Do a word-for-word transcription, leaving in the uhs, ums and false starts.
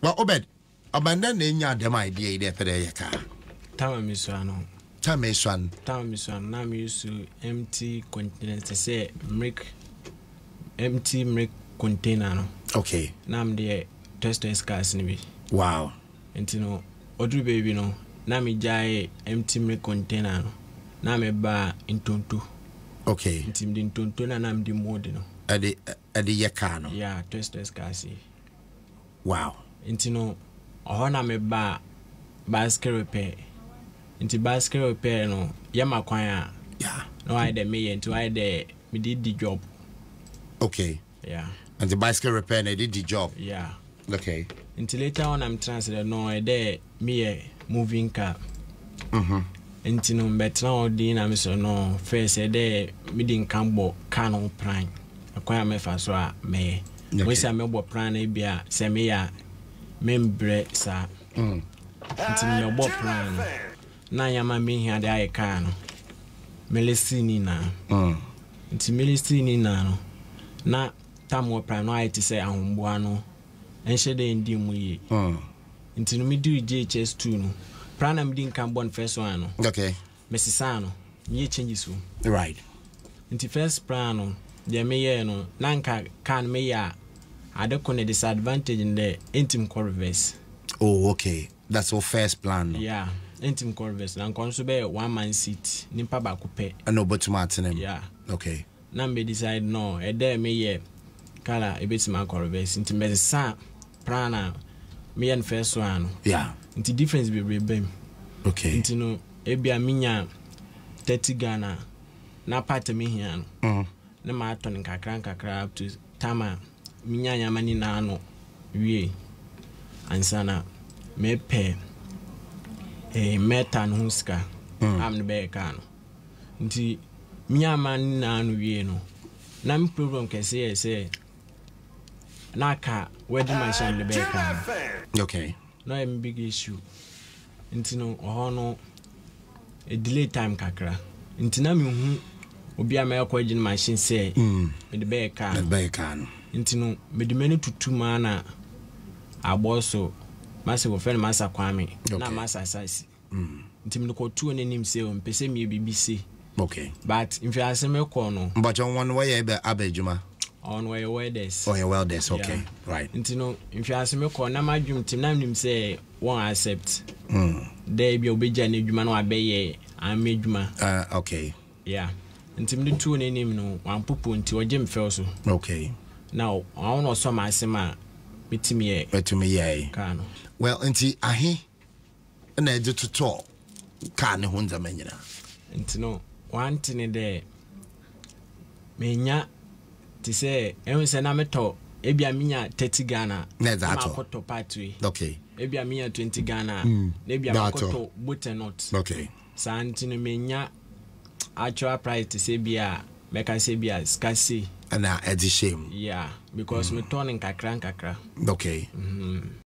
Well, Obed, abandon in your dem idea there for the car. Tama miswano. Tama miswan. Tama miswan. Now me used to empty containers. To say make empty make container no. Okay. Now I'm the test cars nibi. Wow. And you know, other baby no. Now me jai empty make container no. Now me ba intonto. Okay. Intim di intonto na nam di mode no. Adi adi yaka no. Yeah, test cars. Wow. And you know, oh na me ba basket repair. Into basket repair no. Yama kwanya. Yeah. No I de me into I de me did the job. Okay. Yeah. And the bicycle repair they did the job. Yeah. Okay. Until later on I'm transferred no I de me a moving car. Mhm. Until no better now din am so no first I de me din cambo car no prime. Akwa me fa so a me. We say me bo prime e bia se me ya membre sa. Mm. Until me bo prime. Na yama me here de ai car no. Melesini na. Mm. Until melesini na no. Na tamo prime no I to say ahomboa no enhye de ndi mu yi mm nti no me do J H S two no prana me din kan bon first one no okay mesisa no ye changes so right nti first plan no de me ye no nanka kan me ya ade ko ne disadvantage in the intim core reverse. Oh okay, that's our first plan no? Yeah, intim core reverse na kon so be one man seat nimpa ba ko pe no but martin yeah okay na me decide no e dey me ye kala e beti ma reverse nti me sa prana me yan first one yeah nti difference be bem okay nti no e bia minya thirty Ghana na part me here no mm na ma ton kakra kakra up to tama minya nyama ni na no wie ansana me pe e meta no huska am ne be ka no nti minya man na no wie no na me problem kese ye say naka wedding machine le be ka okay no a big issue nti no ho no a delay time kakra nti na me hu obi a me akwa wedding machine say mm me de be ka me be ka no nti no me de menu tutu ma na aboso mase wo friend masa kwame na masa sasi mm nti me ko tu onenim say o mpese me bibisi okay but if you ask me ko no but on one way be abejuma on way welders oh yeah welders okay yeah. Right nti no if you ask me ko na madwum tim na nim say won accept mm there be obeja na adwuma no abeye amedwuma uh okay yeah nti me tu onenim no wan popo nti oje mfel so okay now I want to some asema bitimi e bitimi ye ka no well nti ahe na eje to talk ka ne ho nzama nyina nti no one thing there menya ti say ehun se na meto ebia minya thirty Ghana na za to makoto patwi okay ebia minya twenty Ghana mm. na ebia makoto butenot okay sa nti no menya actual price ti say bia meka say bia scarcity and na edi shame yeah because mm. me turning kakra kakra okay mhm